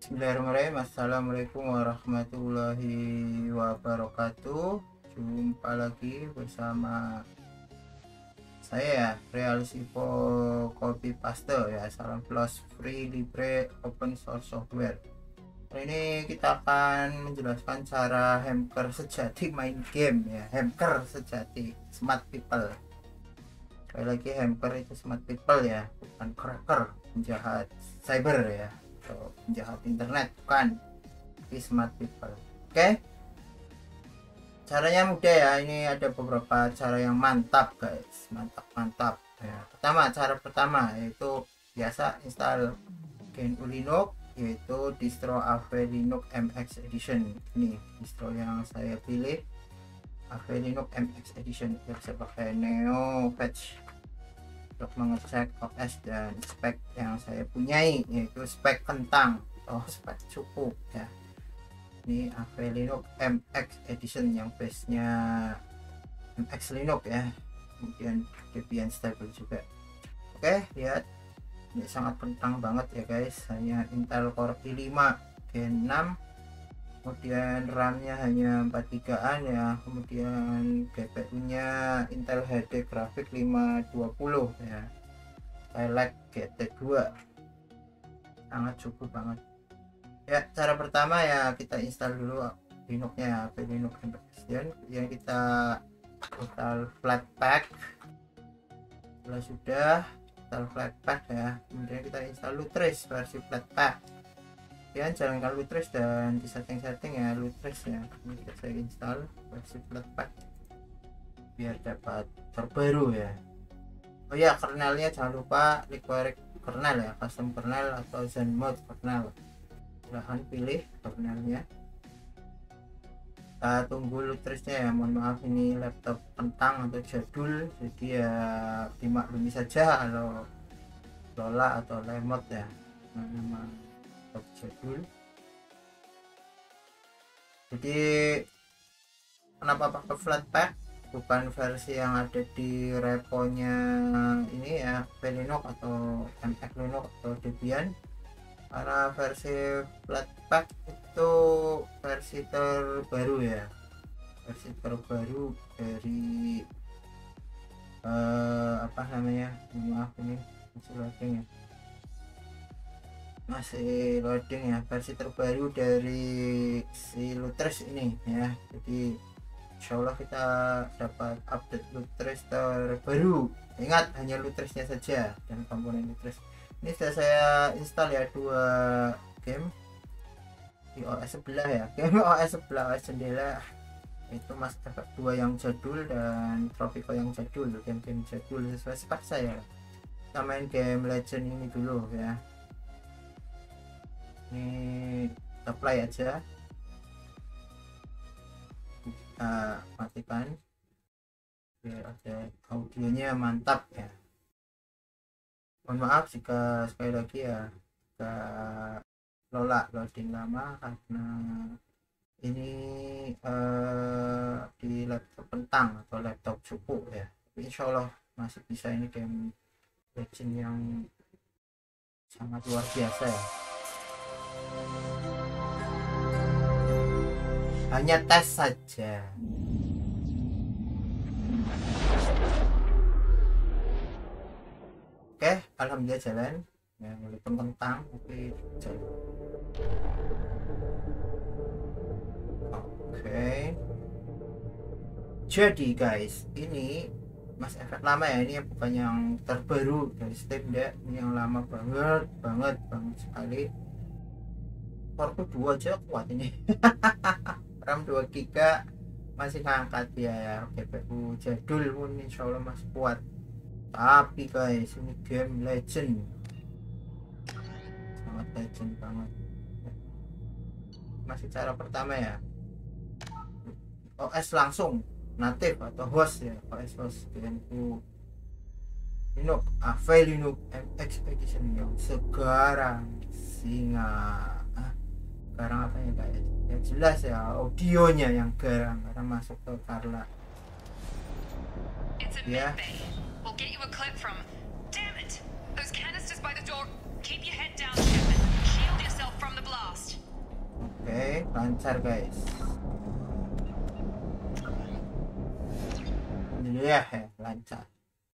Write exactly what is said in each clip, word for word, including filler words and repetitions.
Bismillahirrahmanirrahim. Assalamualaikum warahmatullahi wabarakatuh. Jumpa lagi bersama saya ya, Realsivo Copy Paste ya. Salam plus free libre open source software. Hari ini kita akan menjelaskan cara hacker sejati main game ya. Hacker sejati, smart people. Sekali lagi, hacker itu smart people ya, bukan cracker, penjahat cyber ya, atau penjahat internet, bukan, tapi smart people. Oke, caranya mudah ya. Ini ada beberapa cara yang mantap guys, mantap mantap ya. Pertama, cara pertama yaitu biasa install G N U Linux, yaitu distro Ave Linux M X Edition. Ini distro yang saya pilih, Ave Linux M X Edition. Bisa pakai Neo Patch untuk mengecek O S dan spek yang saya punyai, yaitu spek kentang atau spek cukup ya. Ini Ave Linux M X Edition yang base nya M X Linux ya, kemudian Debian stable juga. Oke, lihat ini sangat kentang banget ya guys, hanya Intel Core i lima Gen enam, kemudian RAM-nya hanya empat tiga an ya, kemudian G P U-nya Intel H D Graphics lima dua puluh ya, Skylake G T dua, sangat cukup banget ya. Cara pertama ya, kita install dulu Linux-nya, Ave Linux M X Edition, kemudian kita install Flatpak. Setelah sudah install Flatpak ya, kemudian kita install Lutris versi Flatpak. Kemudian jalankan Lutris dan di setting-setting ya Lutris ya. Ini saya install versi Flatpak biar dapat terbaru ya. Oh ya, kernelnya jangan lupa liquid kernel ya, custom kernel atau Zen mode kernel. Silahkan pilih kernelnya. Kita tunggu Lutrisnya ya. Mohon maaf, ini laptop kentang atau jadul, jadi ya dimaklumi saja kalau Lola atau lemot ya, nama jadul. Jadi kenapa pakai Flatpak, bukan versi yang ada di reponya ini ya, Linux atau M X Linux atau Debian, karena versi Flatpak itu versi terbaru ya, versi terbaru dari eh, apa namanya, maaf ini masih loading ya, masih loading ya, versi terbaru dari si Lutris ini ya. Jadi insyaallah kita dapat update Lutris terbaru. Ingat, hanya Lutrisnya saja dan komponen Lutris. Ini sudah saya install ya, dua game di O S sebelah ya, game O S sebelah, O S jendela itu Mas dapat dua yang jadul dan Tropico yang jadul, game-game jadul sesuai spek saya. Kita main game Legend ini dulu ya. Ini kita play aja, kita matikan biar ada audionya mantap ya. Mohon maaf jika sekali lagi ya jika Lola loading lama, karena ini eh, di laptop kentang atau laptop cukup ya. Tapi insya Allah masih bisa, ini game Legend yang sangat luar biasa ya. Hanya tes saja. Oke, alhamdulillah jalan ya, walaupun kentang tapi jalan. Oke, jadi guys, ini Mas efek lama ya, ini bukan yang terbaru dari Steam ya, ini yang lama banget banget banget sekali. Core dua aja kuat ini. RAM dua giga masih ngangkat ya, ya. G P U jadul pun insyaallah masih kuat. Tapi guys, ini game Legend, sangat Legend banget. Masih cara pertama ya, O S langsung natif atau host ya, O S host G N U Linux Ave Linux M X Edition yang sekarang singa. Garang apa ya guys? Ya jelas ya, audionya yang garang karena masuk ke Carla ya. We'll get you a clip from. Damn it! Those canisters by the door. Keep your head down, Shepard. Shield yourself from the blast. lancar guys. Alhamdulillah ya lancar.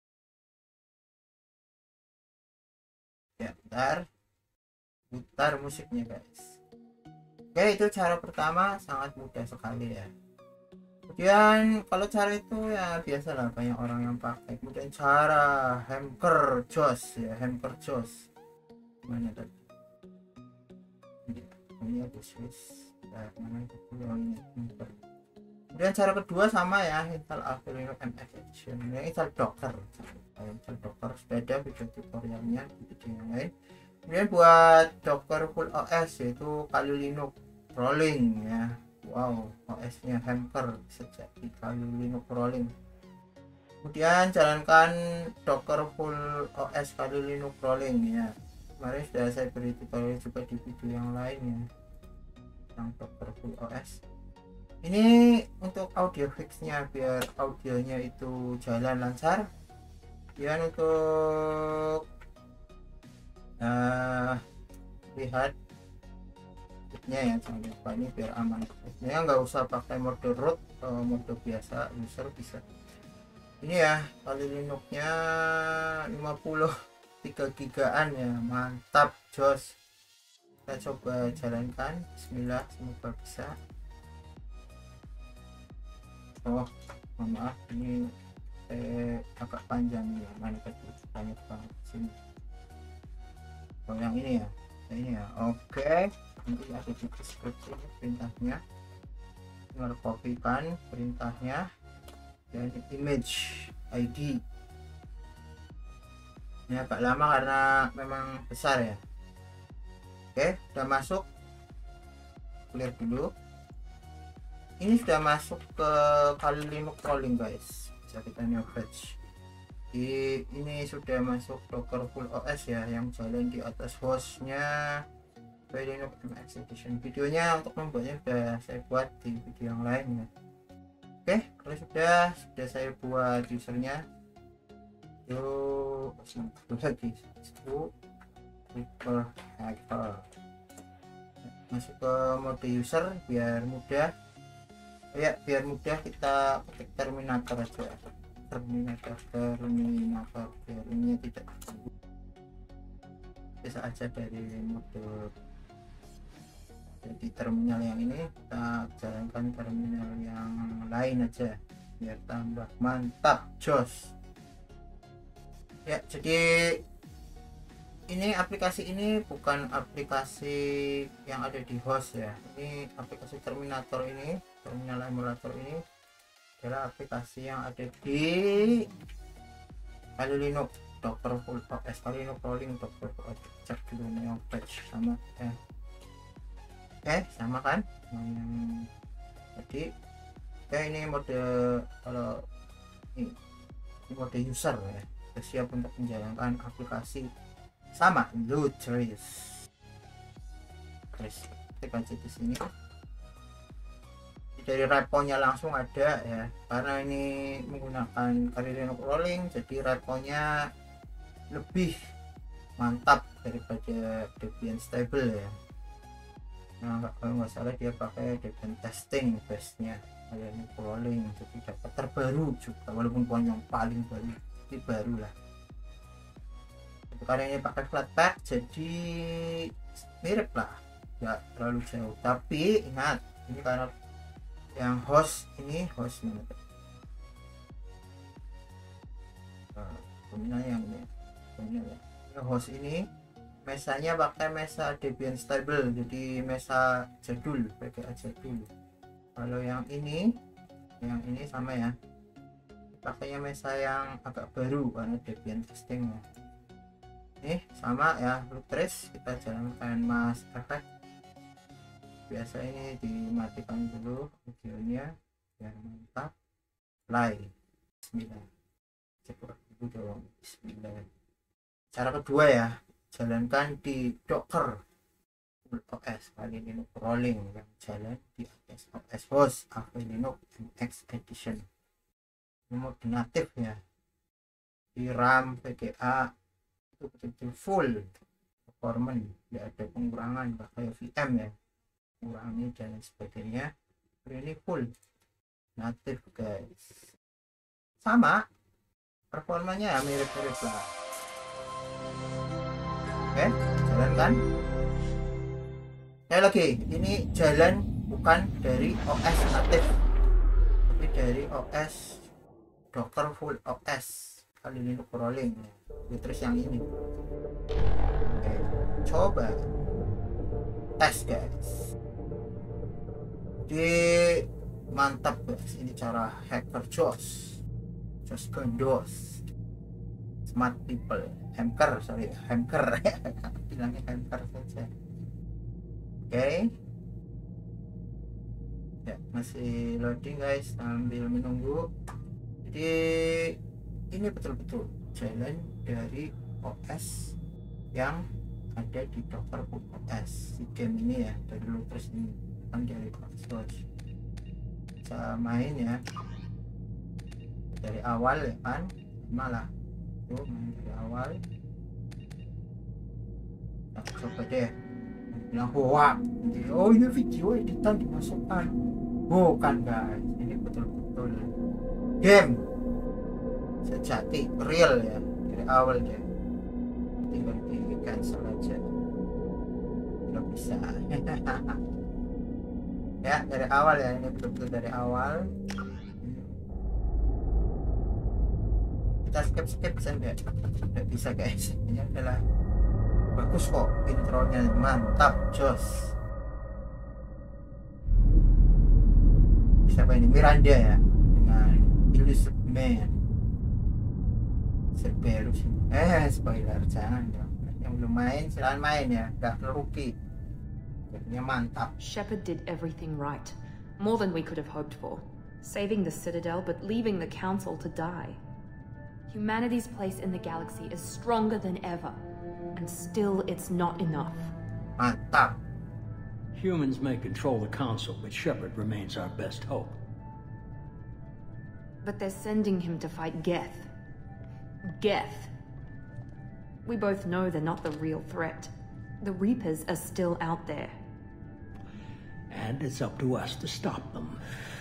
Ya bentar, putar musiknya guys. Oke, itu cara pertama, sangat mudah sekali ya. Kemudian kalau cara itu ya biasalah banyak orang yang pakai. Kemudian cara hammer jaws ya, hammer jaws mana tadi ini ada Swiss nah, mana itu yang hammer. Kemudian cara kedua sama ya, install Avelino M X Edition. Ini install Docker, install Docker sudah ada video tutorialnya di video yang lain. Kemudian buat Docker full O S yaitu Kali Linux rolling ya. Wow, O S-nya hammer sejak di Kali Linux rolling. Kemudian jalankan Docker full O S Kali Linux rolling ya. Kemarin sudah saya beri tutorial juga di video yang lain ya tentang Docker full O S. Ini untuk audio fixnya biar audionya itu jalan lancar. Dan untuk uh, lihat nya ya, jangan lupa ini biar aman. Ini nggak usah pakai mode root, atau mode biasa user bisa. Ini ya Kali Linux-nya lima puluh tiga gigaan ya, mantap jos. Kita coba jalankan, bismillah, semoga bisa. Oh maaf ini eh, agak panjang ya, mana tadi banyak banget sini. Oh yang ini ya, yang ini ya, oke. Nanti ada di deskripsi perintahnya, tinggal kopikan perintahnya dan image I D. Ini agak lama karena memang besar ya. Oke, sudah masuk, clear dulu. Ini sudah masuk ke Kali Linux rolling guys, bisa kita navigate. Di ini sudah masuk Docker full O S ya, yang jalan di atas hostnya Linux M X Edition. Videonya untuk membuatnya sudah saya buat di video yang lain ya. Oke, kalau sudah sudah saya buat usernya. Yuk satu lagi, itu Reaper Hacker. Masuk ke mode user biar mudah ya, biar mudah kita ketik Terminator aja, Terminator Terminator biar ini tidak bisa aja dari mode. Jadi terminal yang ini kita jalankan terminal yang lain aja biar tambah mantap jos ya. Jadi ini aplikasi ini bukan aplikasi yang ada di host ya, ini aplikasi Terminator ini, terminal emulator ini adalah aplikasi yang ada di Kali Linux Docker full O S Kali Linux rolling Docker full O S. Cek dulu yang patch sama eh eh sama kan yang tadi ya. Ini mode, kalau ini, ini mode user ya, siap untuk menjalankan aplikasi sama load trace. Terus kita aja di sini dari repo-nya langsung ada ya, karena ini menggunakan Kali Linux rolling jadi repo-nya lebih mantap daripada Debian stable ya. Nah kalau nggak salah dia pakai Debian testing base-nya Kali Linux rolling, jadi dapat terbaru juga walaupun bukan yang paling baru, tapi baru lah. Karena ini pakai Flatpak jadi mirip lah, nggak terlalu jauh. Tapi ingat ini karena yang host ini host mana nah, terminal yang ini terminal ya. Host ini mesanya pakai mesa Debian stable, jadi mesa jadul, pakai aja dulu. Kalau yang ini yang ini sama ya, pakainya mesa yang agak baru karena Debian testing ya. Ini sama ya, loop trace kita jalankan mas efek. Biasa ini dimatikan dulu videonya biar mantap. Play, bismillah. Cepat dulu dong, bismillah. Cara kedua ya, jalankan di Docker full O S Kali Linux rolling yang jalan di atas O S host Avelino M X Edition. Ini mode natif ya, di RAM V G A itu betul-betul full performance, tidak ada pengurangan kayak V M ya. kurangi dan sebagainya. Ini full native guys, sama performanya mirip-mirip lah. Oke, jalan kan. Sekali lagi, ini jalan bukan dari O S native, tapi dari O S Docker full O S kali ini crawling. Terus yang ini. Oke, coba tes guys. Di mantap guys, ini cara hacker Jos Jos Gondos, smart people, hamker sorry hamker bilangnya hamker saja. Oke okay. Ya, masih loading guys sambil menunggu. Jadi ini betul-betul jalan dari O S yang ada di Docker O S si game ini ya, dari Lotus ini kan dari Source. Bisa main ya dari awal ya kan, malah tuh main dari awal. Nah, coba deh bilang hoax, oh ini video editan dimasukkan, bukan guys, ini betul-betul game sejati real ya, dari awal deh, tinggal di cancel aja udah bisa. Ya dari awal ya, ini betul-betul dari awal. Kita skip-skip saja, nggak bisa guys. Ini adalah bagus kok, intronya mantap jos. Siapa ini? Miranda ya, dengan Illusive Man. Cerberus ini. Eh spoiler, jangan dong. Yang belum main silahkan main ya, nggak rugi. Mantap. Shepard did everything right. More than we could have hoped for. Saving the Citadel, but leaving the Council to die. Humanity's place in the galaxy is stronger than ever. And still it's not enough. Mantap. Humans may control the Council, but Shepard remains our best hope. But they're sending him to fight Geth. Geth. We both know they're not the real threat. The Reapers are still out there. And it's up to us to stop them.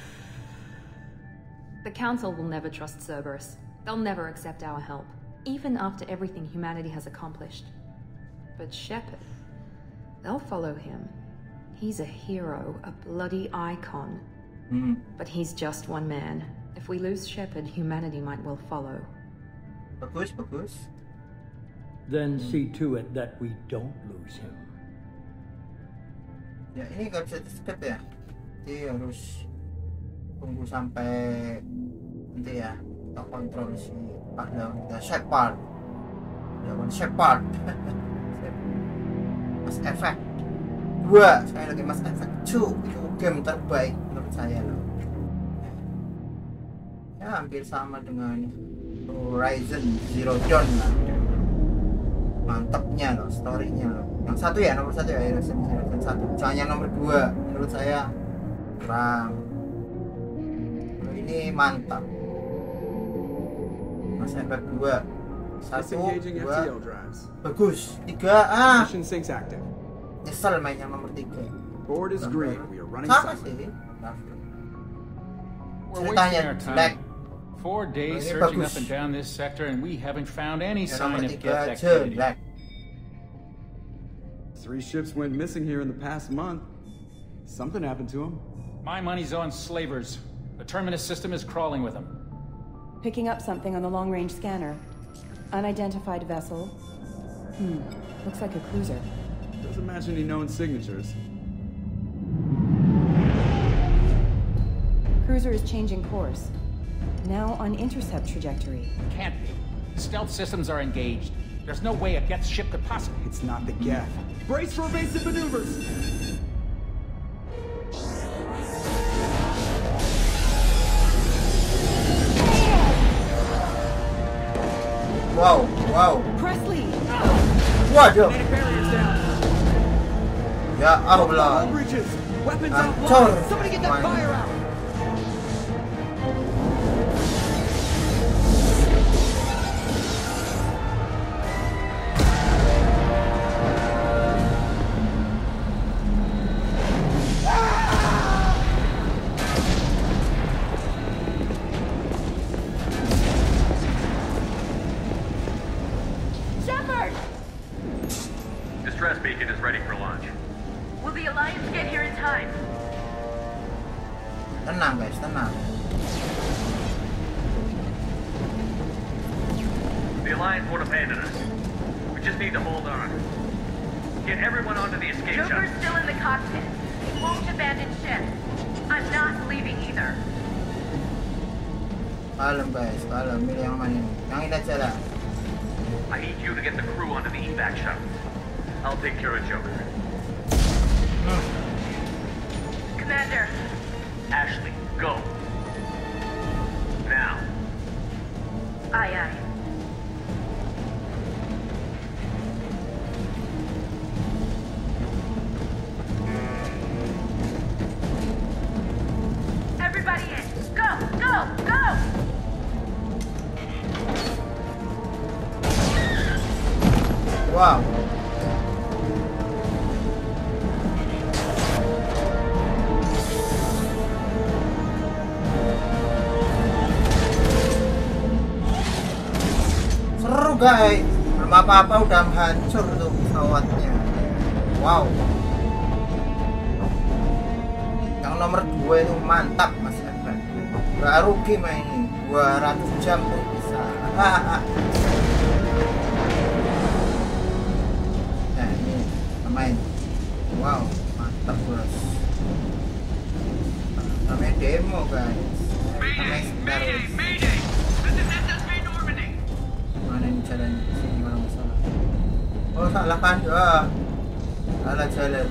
The Council will never trust Cerberus. They'll never accept our help, even after everything humanity has accomplished. But Shepard, they'll follow him. He's a hero, a bloody icon. Hmm. But he's just one man. If we lose Shepard, humanity might well follow. Bagus, bagus. Then see to it that we don't lose him. Ya ini nggak bisa di skip ya, jadi harus tunggu sampai nanti ya kita kontrol si pahlawan kita Shepard, pahlawan Shepard. Mass Effect dua, sekali lagi Mass Effect dua itu game terbaik menurut saya loh. Ya hampir sama dengan Horizon Zero Dawn lah. Mantapnya loh, storynya loh. Yang satu ya, nomor satu ya, Horizon Zero Dawn satu. Jangan yang nomor dua, menurut saya kurang. Kalau ini mantap. Mass Effect dua, satu, dua, bagus. Tiga, ah, Mission syncs active. nyesel main yang nomor tiga. Board is green. We are running Sama silent. sih. We're Ceritanya wasting our jelek. time. Four days Ini searching bagus. up and down this sector, and we haven't found any Yang sign nomor of tiga Geth activity. jelek. Three ships went missing here in the past month. Something happened to them. My money's on slavers. The Terminus system is crawling with them. Picking up something on the long-range scanner. Unidentified vessel. Hmm, looks like a cruiser. Doesn't match any known signatures. Cruiser is changing course. Now on intercept trajectory. Can't be. Stealth systems are engaged. There's no way a Geth ship could possibly... It's not the Geth. Brace for evasive maneuvers! Wow, wow. Presley! Waduh. Kinetic barriers down. Ya All Allah. breaches. Weapons Hancur. offline. Somebody get that fire out. distress beacon is ready for launch. Will the Alliance get here in time? Tenang guys, tenang. The Alliance won't abandon us. We just need to hold on. Get everyone onto the escape shuttle. Joker's still in the cockpit. He won't abandon ship. I'm not leaving either. Kalem guys, kalem. Milih yang mana ini? Yang ini aja lah. I need you to get the crew onto the evac shuttle. I'll take care of Joker. Hmm. Commander. Ashley, go. Now. Aye, aye. Everybody in. Go, go, go! Wow. Seru guys. Belum apa-apa udah hancur tuh pesawatnya. Wow. Yang nomor dua itu mantap Mas Evan. Gak rugi mainin. dua ratus jam tuh bisa. Nah ini main. Wow, mantap bos. Namanya demo guys. Namanya sebentar. Mana ini jalan sini kalau nggak salah. Oh salah kan? Wah, salah jalan.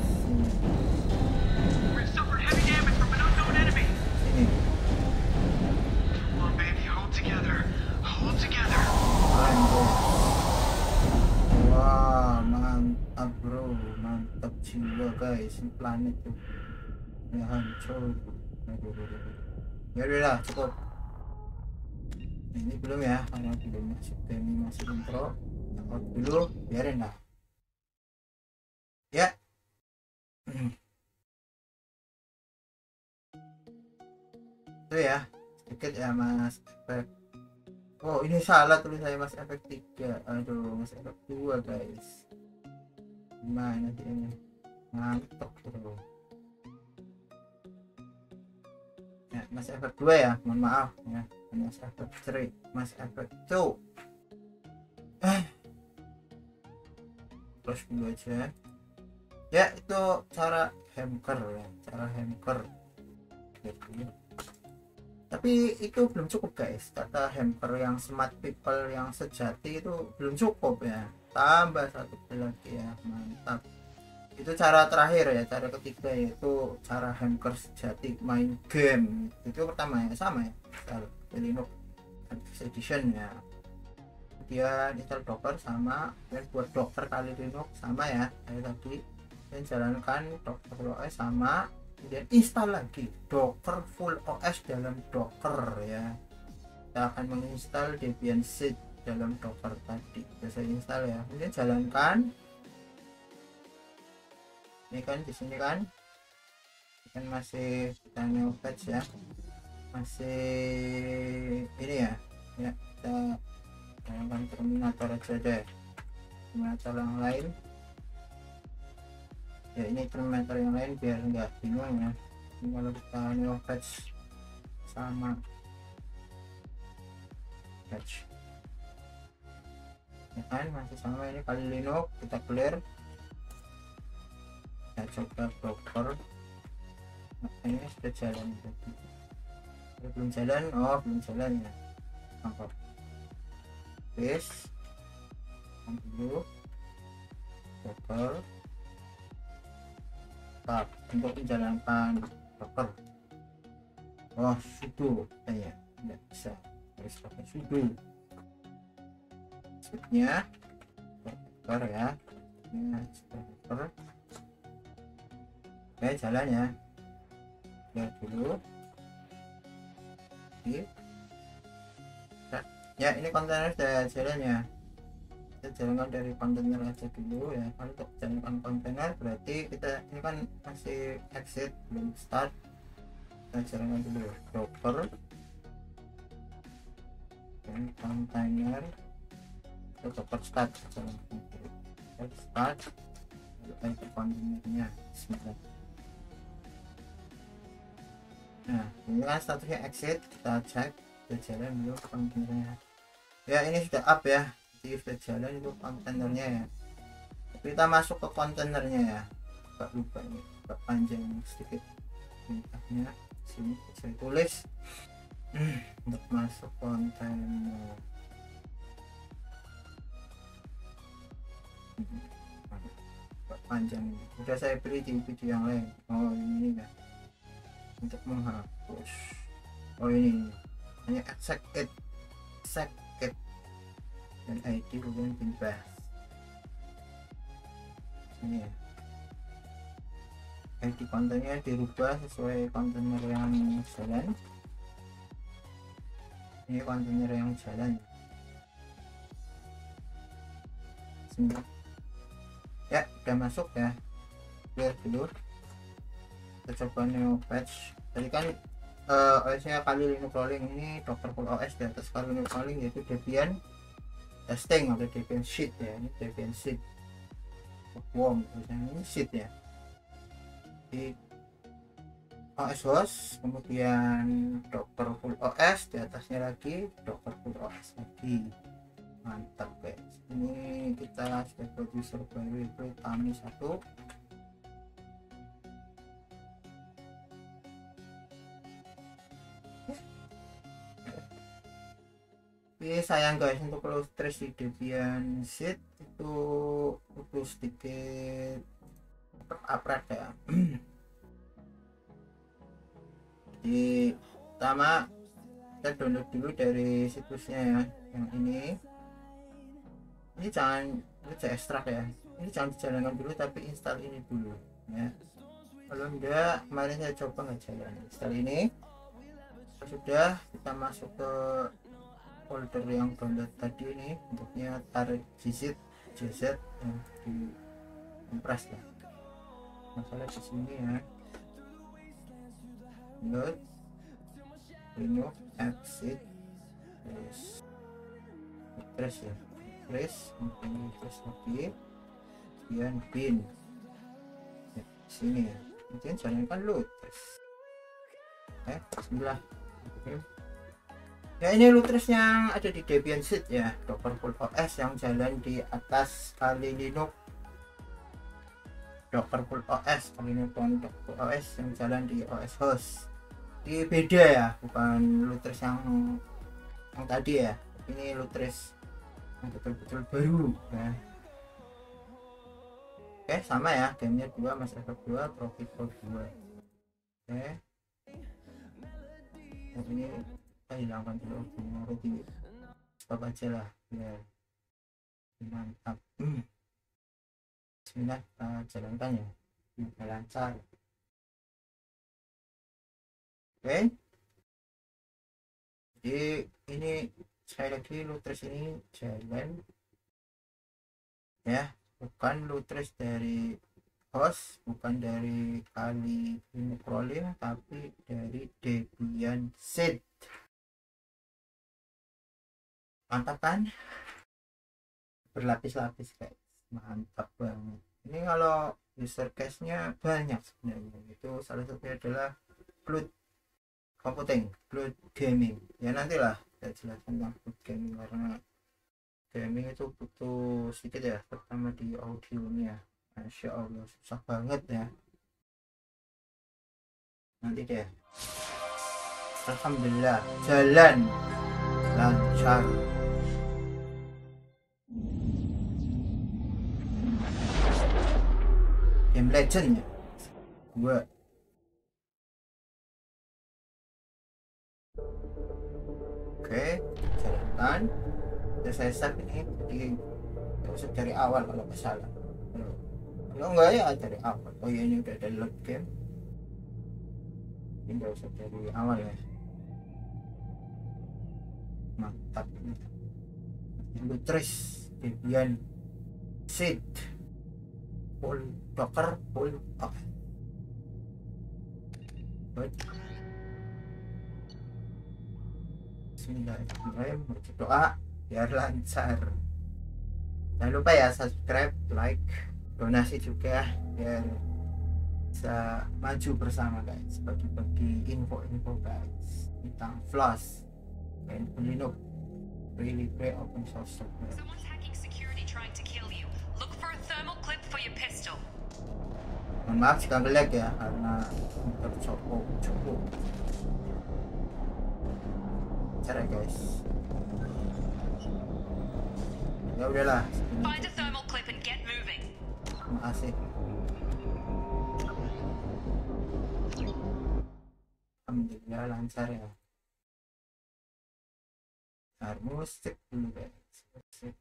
Sini. Wah, mantap bro, mantap jiwa guys, ini planet tuh ya hancur. Ya udah cukup. Ini belum ya, karena belum masuk demi masuk intro. Out dulu, biarin lah. Ya. Itu ya, sedikit ya Mas Efek. Oh ini salah tulis saya Mas Efek tiga. Aduh Mas Efek dua guys. Gimana sih ini? Ngantuk bro. Ya, Mas Efek dua ya, mohon maaf ya. Mas Efek tiga, Mas Efek dua. Eh. Terus dulu aja. Ya itu cara hamper ya, cara hamper. Gitu. Tapi itu belum cukup guys, kata hamper yang smart people yang sejati itu belum cukup ya, tambah satu lagi ya, mantap. Itu cara terakhir ya, cara ketiga yaitu cara hamper sejati main game. Itu pertama ya, sama ya, install Linux Edition ya, dia install Docker sama, dan buat Docker kali Linux sama ya kayak tadi, dan jalankan Docker O S sama, kemudian install lagi Docker full O S dalam Docker ya. Kita akan menginstal Debian seed dalam Docker tadi, bisa install ya, kemudian jalankan. Ini kan di sini kan, ini kan masih kita new patch ya, masih ini ya, ya kita jalankan Terminator aja deh, Terminator yang lain. Ya ini Terminator yang lain biar nggak bingung ya. Ini kalau kita new patch sama patch ya kan masih sama, ini kali Linux kita clear, kita coba Docker. Nah, ini sudah jalan tadi. Belum jalan, oh belum jalan ya, mantap. Paste dulu Docker. Nah, untuk menjalankan Docker, oh sudo ya, tidak bisa, harus pakai sudo. Sebenarnya Docker ya, ya Docker. Oke jalan ya, lihat dulu. Nah, ya ini kontainer sudah jalan ya. Kita jalankan dari kontainer aja dulu ya. Kalau untuk jalankan kontainer berarti kita ini kan masih exit belum start, kita jalankan dulu Docker dan kontainer, Docker start jalankan dulu. start, lalu enter kontainernya. Bismillah. Nah ini kan statusnya exit, kita cek sudah jalan dulu kontainernya. Ya ini sudah up ya, jadi sudah jalan itu kontainernya ya. Kita masuk ke kontainernya ya, agak lupa ini, agak panjang sedikit perintahnya. Sini saya tulis untuk masuk kontainer. Agak panjang ini, sudah saya beli di video yang lain. Oh ini ya, untuk menghapus. Oh ini hanya exec it, exec it, dan I D kemudian bebas. Ini ya, I D kontennya dirubah sesuai kontainer yang jalan. Ini kontainer yang jalan. Sini ya, udah masuk ya, clear dulu. Kita coba neo patch. Tadi kan uh, O S nya kali Linux rolling, ini Docker full O S di atas kali Linux rolling yaitu Debian testing atau Debian sheet ya. Ini Debian sheet worm, ini sheet ya. Di O S host, kemudian Docker full O S, di atasnya lagi Docker full O S lagi. Mantap guys. Ini kita sudah producer baru itu Tami satu. Tapi sayang guys, untuk kalau stress di Debian sheet itu butuh sedikit upgrade ya. Jadi pertama kita download dulu dari situsnya ya, yang ini. Ini jangan, ini jangan ekstrak ya, ini jangan dijalankan dulu tapi install ini dulu ya. Kalau enggak, kemarin saya coba nggak jalan. Install ini sudah, kita masuk ke folder yang download tadi ini, bentuknya tarik jz jz yang di kompres lah. Masalah di sini ya, download Linux exit terus terus ya, terus kemudian terus lagi, kemudian bin ya, sini ya, kemudian jalankan load terus eh bismillah. Oke. Ya ini Lutris yang ada di Debian sheet ya, Docker full O S yang jalan di atas kali Linux. Docker full O S kali Linux Docker full O S yang jalan di O S host. Ini beda ya, bukan Lutris yang yang tadi ya. Ini Lutris yang betul-betul baru ya. Oke sama ya, gamenya dua, masyarakat dua, profit pro dua. Oke. Nah, ini hilangkan dulu, mau di stop aja lah ya. Mantap. hmm. Bismillah, kita jalankan ya, kita lancar. Oke, jadi ini sekali lagi Lutris ini jalan ya, bukan Lutris dari host, bukan dari kali Linux rolling, tapi dari Debian sheet. Mantap kan, berlapis-lapis guys, mantap banget. Ini kalau user case nya banyak sebenarnya, itu salah satunya adalah Cloud Computing, Cloud Gaming ya. Nantilah saya jelaskan tentang Cloud Gaming, karena gaming itu butuh sedikit ya, terutama di audionya. Masya Allah susah banget ya, nanti deh. Alhamdulillah jalan lancar. Game Legend ya gua. Oke, jalankan. Udah saya save ini, jadi usah dari awal kalau nggak salah. Kalau enggak ya dari awal. Oh ya, ini udah ada load game, ini nggak usah dari awal ya. Mantap. Lutris Debian sheet full Docker full up. Bismillahirrahmanirrahim, berdoa biar lancar. Jangan lupa ya subscribe, like, donasi juga biar bisa maju bersama guys, bagi-bagi info-info guys tentang Floss dan Linux really great open source software. Someone's hacking security trying to kill you. Look for a thermal clip for your pistol. Mohon maaf jika ngelag ya karena cukup cukup cara guys. Ya udahlah. Find a thermal clip and get moving. Terima kasih. Alhamdulillah lancar ya. Ntar musik dulu guys. Musik.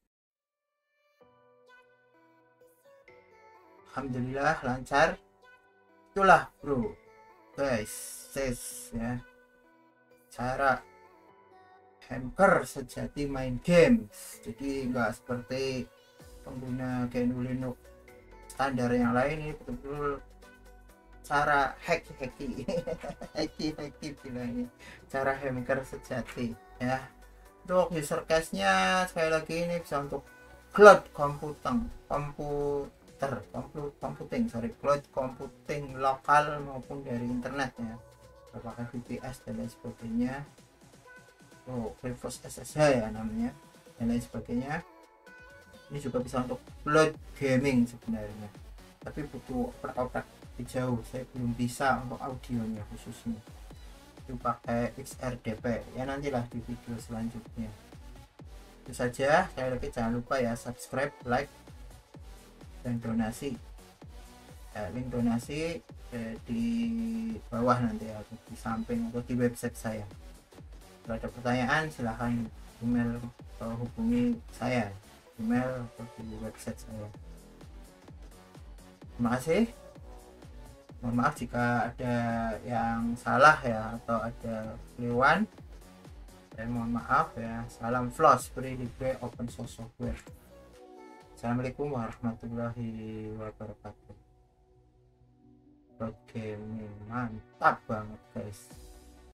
Alhamdulillah lancar. Itulah bro guys, ses ya cara hacker sejati main games. Jadi nggak seperti pengguna G N U Linux standar yang lain, ini betul-betul cara hack hacky hacky hacky bilangnya, cara hacker sejati ya. Untuk user case-nya sekali lagi ini bisa untuk cloud computing komputer komputer computing sorry cloud computing lokal maupun dari internet ya, apakah V P S dan lain sebagainya. Oh, GeForce S S H ya namanya dan lain sebagainya. Ini juga bisa untuk cloud gaming sebenarnya, tapi butuh oper-oper jauh, saya belum bisa untuk audionya khususnya, itu pakai X R D P ya, nantilah di video selanjutnya. Itu saja, saya lagi jangan lupa ya subscribe, like, dan donasi ya, link donasi eh, di bawah nanti ya, atau di samping atau di website saya. Kalau ada pertanyaan silahkan email atau hubungi saya, email atau di website saya. Terima kasih. Mohon maaf jika ada yang salah ya atau ada keliruan. Saya mohon maaf ya. Salam Floss, pretty great open source software. Assalamualaikum warahmatullahi wabarakatuh. Oke, ini mantap banget guys.